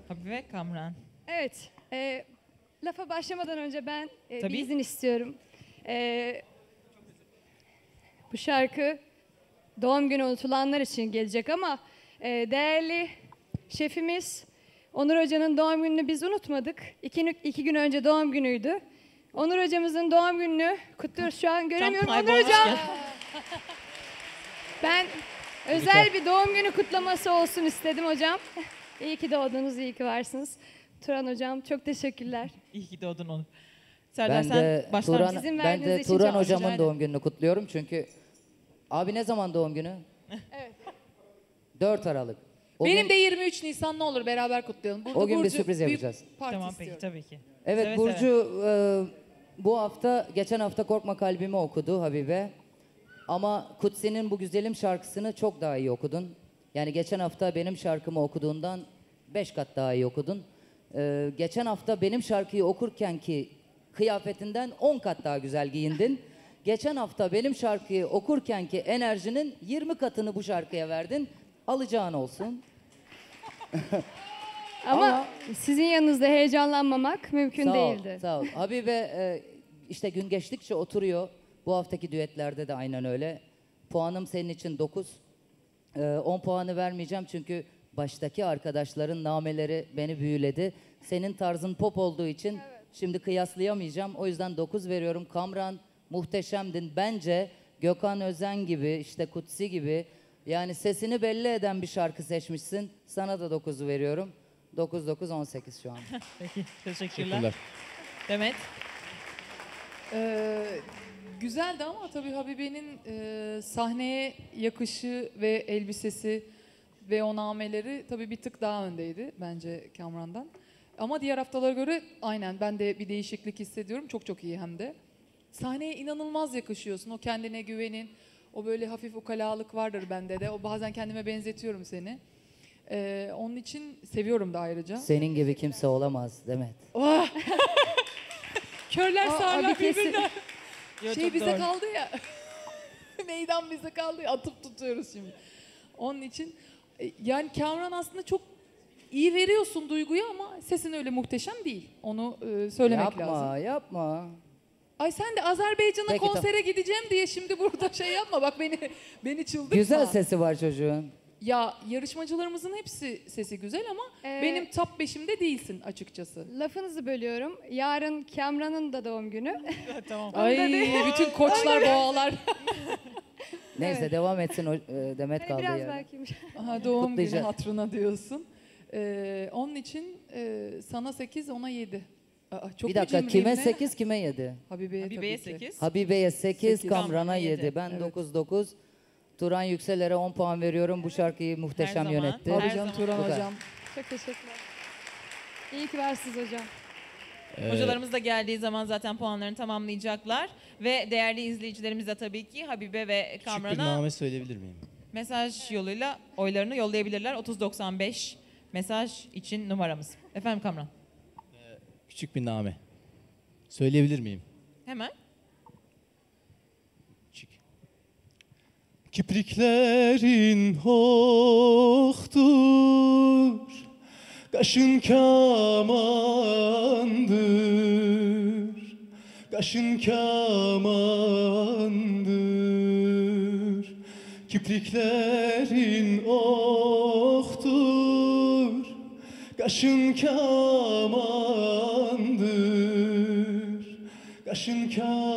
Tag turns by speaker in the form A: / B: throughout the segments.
A: Habibe, Kamran.
B: Evet, lafa başlamadan önce ben bir
A: Tabii.
B: izin istiyorum. Bu şarkı doğum günü unutulanlar için gelecek ama değerli şefimiz Onur Hoca'nın doğum gününü biz unutmadık. İki gün önce doğum günüydü. Onur Hocamızın doğum gününü kutluyoruz. Şu an göremiyorum Onur Hocam. Ben özel bir doğum günü kutlaması olsun istedim hocam. İyi ki doğdunuz, iyi ki varsınız. Turan hocam çok teşekkürler.
A: İyi ki doğdun Onur. Serdar
C: Ben
A: sen
C: de
A: başlar
C: Turan,
A: mısın?
B: İzin
C: ben
B: verdiğiniz
C: de
B: için
C: Turan
B: çok
C: hocamın
A: rica
C: doğum gününü kutluyorum çünkü abi ne zaman doğum günü?
B: Evet.
C: 4 Aralık. O
D: Benim
C: gün,
D: de 23 Nisan, ne olur beraber kutlayalım. Burada
C: O gün bir
D: Burcu
C: sürpriz
D: büyük
C: yapacağız.
D: parti
A: Tamam peki,
D: istiyorum.
A: tabii ki.
C: evet
A: Seve
C: Burcu bu hafta geçen hafta Korkma Kalbimi okudu Habibe. Ama Kutsi'nin bu güzelim şarkısını çok daha iyi okudun. Yani geçen hafta benim şarkımı okuduğundan 5 kat daha iyi okudun. Geçen hafta benim şarkıyı okurken ki kıyafetinden 10 kat daha güzel giyindin. Geçen hafta benim şarkıyı okurken ki enerjinin 20 katını bu şarkıya verdin. Alacağın olsun.
B: Ama sizin yanınızda heyecanlanmamak mümkün
C: Sağ ol,
B: değildi.
C: sağ ol. Habibe işte gün geçtikçe oturuyor. Bu haftaki düetlerde de aynen öyle. Puanım senin için 9. 10 puanı vermeyeceğim çünkü baştaki arkadaşların nameleri beni büyüledi. Senin tarzın pop olduğu için şimdi kıyaslayamayacağım. O yüzden 9 veriyorum. Kamran muhteşemdin. Bence Gökhan Özen gibi, işte Kutsi gibi, yani sesini belli eden bir şarkı seçmişsin. Sana da 9'u veriyorum. 9-9-18 şu an.
A: Peki, teşekkürler. Demet.
D: Güzeldi ama tabii Habibe'nin sahneye yakışı ve elbisesi ve o nameleri tabii bir tık daha öndeydi bence Kamran'dan. Ama diğer haftalara göre aynen ben de bir değişiklik hissediyorum. Çok çok iyi hem de. Sahneye inanılmaz yakışıyorsun. O kendine güvenin, o böyle hafif ukalalık vardır bende de. O bazen kendime benzetiyorum seni. Onun için seviyorum da ayrıca.
C: Senin gibi kimse olamaz Demet.
D: Oh! Körler
B: O
D: sağırlar
B: bir kesin-
D: birbirine.
A: Yo,
D: Şey
A: çok
D: bize
A: doğru.
D: kaldı ya. Meydan bize kaldı ya. Atıp tutuyoruz şimdi. Onun için yani Kamran aslında çok iyi veriyorsun duyguyu ama sesin öyle muhteşem değil. Onu söylemek lazım.
C: Yapma, yapma.
D: Ay sen de Azerbaycan'a
C: Peki,
D: konsere gideceğim diye şimdi burada şey yapma. Bak beni çıldırtma.
C: Güzel sesi var çocuğun.
D: Ya yarışmacılarımızın hepsi sesi güzel ama benim top 5'imde değilsin açıkçası.
B: Lafınızı bölüyorum. Yarın Kamran'ın da doğum günü.
A: Tamam.
D: Ay bütün koçlar boğalar.
C: Neyse devam etsin o, Demet
B: Hani
C: kaldı
B: biraz
C: ya.
B: belki.
D: Aha, doğum günü
C: Kutlayacağız.
D: hatırına diyorsun. Onun için sana 8 ona 7. Çok
C: Bir dakika
D: cimriyim
C: kime
D: ne?
C: 8 kime 7?
D: Habibe'ye,
A: Habibe'ye
D: tabii ki.
A: 8.
C: Habibe'ye 8,
D: Sekiz.
C: Kamran'a
A: Kamran'a
C: 7.
A: yedi.
C: Ben
D: Evet.
C: 9-9. Turan Yükseler'e 10 puan veriyorum. Bu şarkıyı muhteşem
A: zaman.
C: yönetti.
A: Her
D: Tabii canım
A: zaman.
D: Turan
C: Bu kadar.
D: hocam.
B: Çok teşekkürler. İyi ki varsınız hocam.
A: Hocalarımız da geldiği zaman zaten puanlarını tamamlayacaklar. Ve değerli izleyicilerimiz de tabii ki Habibe ve
E: Küçük bir
A: Kamran'a
E: name söyleyebilir miyim?
A: mesaj yoluyla oylarını yollayabilirler. 3095 mesaj için numaramız. Efendim Kamran.
E: Küçük bir name. Söyleyebilir miyim?
A: Hemen.
E: Küçük. Kipriklerin hohtur, kaşın kamandır, kaşın kamandır. Kipriklerin ohtur, kaşın kamandır, kaşın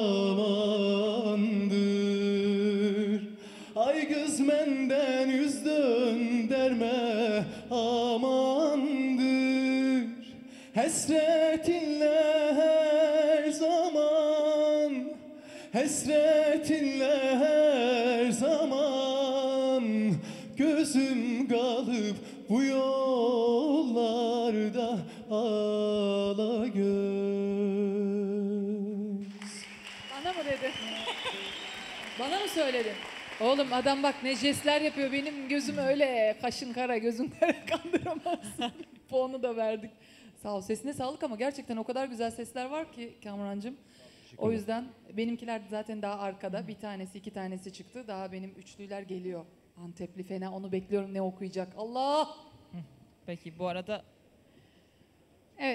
E: kamandır. Ay kız menden yüz dönderme amandır. Hasretinle her zaman, hasretinle her zaman gözüm kalıp bu yollarda ağla göz.
D: Bana mı dedi? Bana mı söyledin? Oğlum adam bak ne jestler yapıyor. Benim gözüm öyle kaşın kara gözün kara kandıramazsın. Puanı da verdik. Sağ ol. Sesine sağlık ama gerçekten o kadar güzel sesler var ki Kamrancığım. O yüzden benimkiler zaten daha arkada. Bir tanesi, iki tanesi çıktı. Daha benim üçlüler geliyor. Antepli fena. Onu bekliyorum ne okuyacak. Allah!
A: Peki bu arada
B: Evet.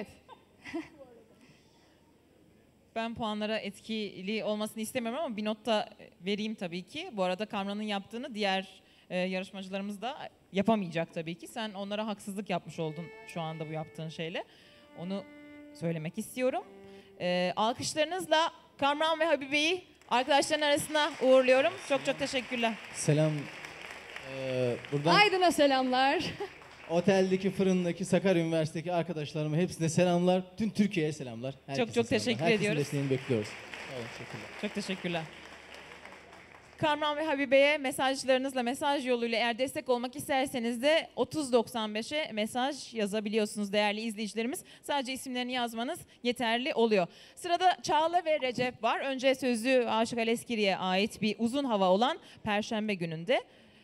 A: Ben puanlara etkili olmasını istemiyorum ama bir not da vereyim tabii ki. Bu arada Kamran'ın yaptığını diğer yarışmacılarımız da yapamayacak tabii ki. Sen onlara haksızlık yapmış oldun şu anda bu yaptığın şeyle. Onu söylemek istiyorum. Alkışlarınızla Kamran ve Habibe'yi arkadaşların arasına uğurluyorum. Çok çok teşekkürler.
E: Selam. Buradan
B: Aydın'a selamlar.
E: oteldeki, fırındaki, Sakarya Üniversitesi'ndeki arkadaşlarıma hepsine selamlar. Tüm Türkiye'ye selamlar. Herkese
A: çok
E: selamlar.
A: teşekkür
E: Herkesin
A: ediyoruz.
E: desteğini bekliyoruz. Evet, teşekkürler.
A: Çok teşekkürler. Kamran ve Habibe'ye mesajlarınızla, mesaj yoluyla eğer destek olmak isterseniz de 3095'e mesaj yazabiliyorsunuz değerli izleyicilerimiz. Sadece isimlerini yazmanız yeterli oluyor. Sırada Çağla ve Recep var. Önce sözü Aşık Aleskiri'ye ait bir uzun hava olan Perşembe gününde.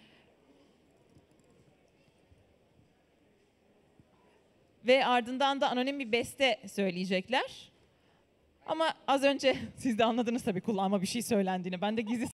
A: Ve ardından da anonim bir beste söyleyecekler. Ama az önce siz de anladınız tabii kulağıma bir şey söylendiğini. Ben de gizli